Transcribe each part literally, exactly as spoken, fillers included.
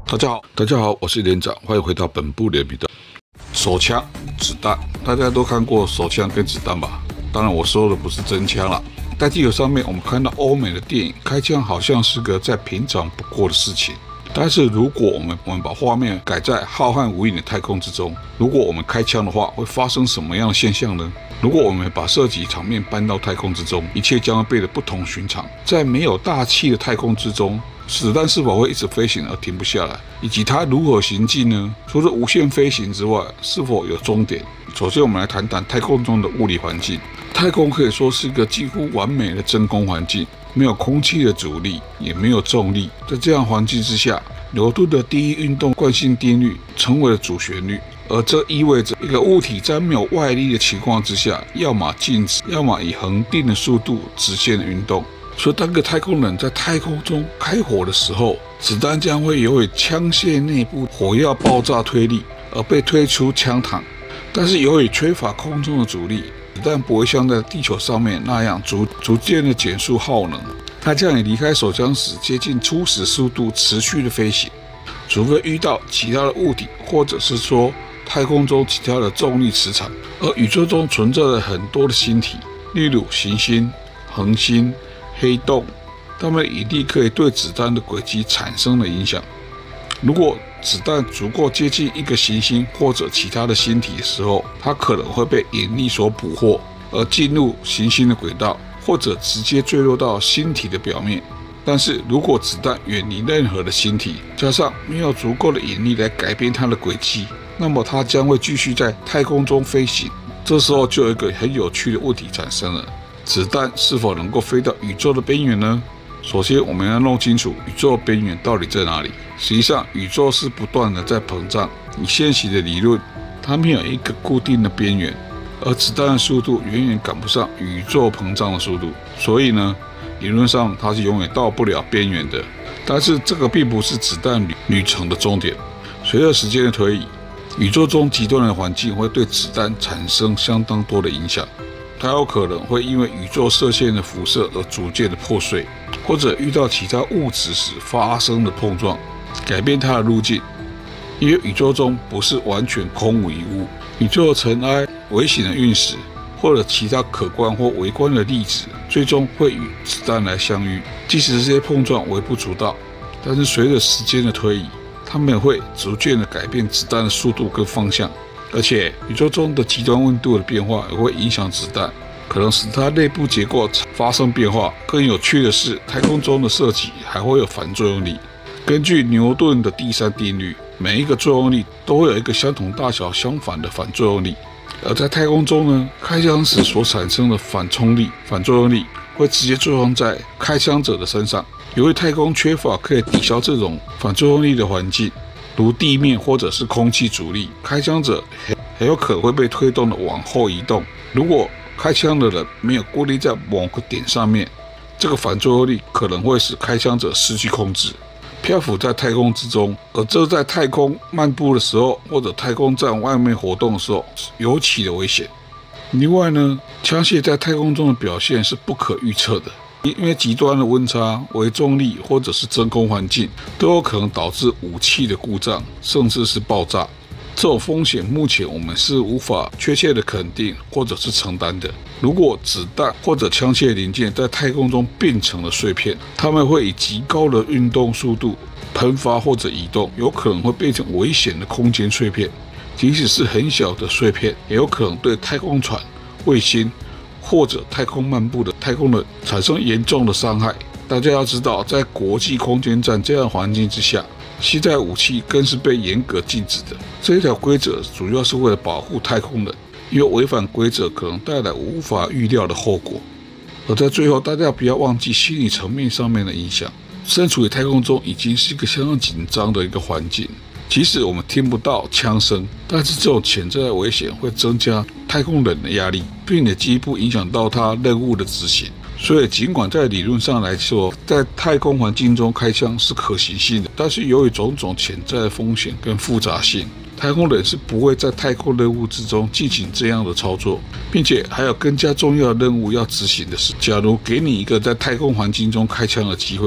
大家好，大家好，我是连长，欢迎回到本部连频道。手枪、子弹，大家都看过手枪跟子弹吧？当然，我说的不是真枪啦。在地球上面，我们看到欧美的电影，开枪好像是个再平常不过的事情。但是，如果我们我们把画面改在浩瀚无垠的太空之中，如果我们开枪的话，会发生什么样的现象呢？如果我们把射击场面搬到太空之中，一切将会变得不同寻常。在没有大气的太空之中，子弹是否会一直飞行而停不下来，以及它如何行进呢？除了无限飞行之外，是否有终点？首先，我们来谈谈太空中的物理环境。太空可以说是一个几乎完美的真空环境，没有空气的阻力，也没有重力。在这样环境之下，牛顿的第一运动惯性定律成为了主旋律，而这意味着一个物体在没有外力的情况之下，要么静止，要么以恒定的速度直线的运动。所以，当个太空人在太空中开火的时候，子弹将会由于枪械内部火药爆炸推力而被推出枪膛。但是，由于缺乏空中的阻力，子弹不会像在地球上面那样逐逐渐的减速耗能，它将以离开手枪时接近初始速度持续的飞行，除非遇到其他的物体，或者是说太空中其他的重力磁场。而宇宙中存在着很多的星体，例如行星、恒星、黑洞，它们的引力可以对子弹的轨迹产生了影响。如果子弹足够接近一个行星或者其他的星体的时候，它可能会被引力所捕获，而进入行星的轨道，或者直接坠落到星体的表面。但是如果子弹远离任何的星体，加上没有足够的引力来改变它的轨迹，那么它将会继续在太空中飞行。这时候就有一个很有趣的问题产生了：子弹是否能够飞到宇宙的边缘呢？首先，我们要弄清楚宇宙边缘到底在哪里。实际上，宇宙是不断的在膨胀。以现行的理论，它没有一个固定的边缘，而子弹的速度远远赶不上宇宙膨胀的速度，所以呢，理论上它是永远到不了边缘的。但是这个并不是子弹旅旅程的终点。随着时间的推移，宇宙中极端的环境会对子弹产生相当多的影响。它有可能会因为宇宙射线的辐射而逐渐的破碎，或者遇到其他物质时发生的碰撞，改变它的路径。因为宇宙中不是完全空无一物，宇宙的尘埃、微型的陨石或者其他可观或微观的粒子，最终会与子弹来相遇。即使这些碰撞微不足道，但是随着时间的推移，它们会逐渐的改变子弹的速度跟方向。而且，宇宙中的极端温度的变化也会影响子弹，可能使它内部结构发生变化。更有趣的是，太空中的射击还会有反作用力。根据牛顿的第三定律，每一个作用力都会有一个相同大小相反的反作用力。而在太空中呢，开枪时所产生的反冲力、反作用力会直接作用在开枪者的身上。由于太空缺乏可以抵消这种反作用力的环境，如地面或者是空气阻力，开枪者很有可能会被推动的往后移动。如果开枪的人没有固定在某个点上面，这个反作用力可能会使开枪者失去控制，漂浮在太空之中。而这在太空漫步的时候，或者太空站外面活动的时候，尤其的危险。另外呢，枪械在太空中的表现是不可预测的。因为极端的温差、微重力或者是真空环境都有可能导致武器的故障，甚至是爆炸。这种风险目前我们是无法确切的肯定或者是承担的。如果子弹或者枪械零件在太空中变成了碎片，它们会以极高的运动速度喷发或者移动，有可能会变成危险的空间碎片。即使是很小的碎片，也有可能对太空船、卫星或者太空漫步的太空人产生严重的伤害。大家要知道，在国际空间站这样的环境之下，携带武器更是被严格禁止的。这一条规则主要是为了保护太空人，因为违反规则可能带来无法预料的后果。而在最后，大家不要忘记心理层面上面的影响。身处于太空中已经是一个相当紧张的一个环境，即使我们听不到枪声，但是这种潜在的危险会增加太空人的压力，并且进一步影响到他任务的执行。所以，尽管在理论上来说，在太空环境中开枪是可行性的，但是由于种种潜在的风险跟复杂性，太空人是不会在太空任务之中进行这样的操作，并且还有更加重要的任务要执行的是，假如给你一个在太空环境中开枪的机会，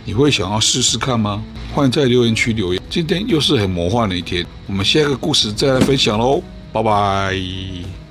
你会想要试试看吗？欢迎在留言区留言。今天又是很魔幻的一天，我们下个故事再来分享喽，拜拜。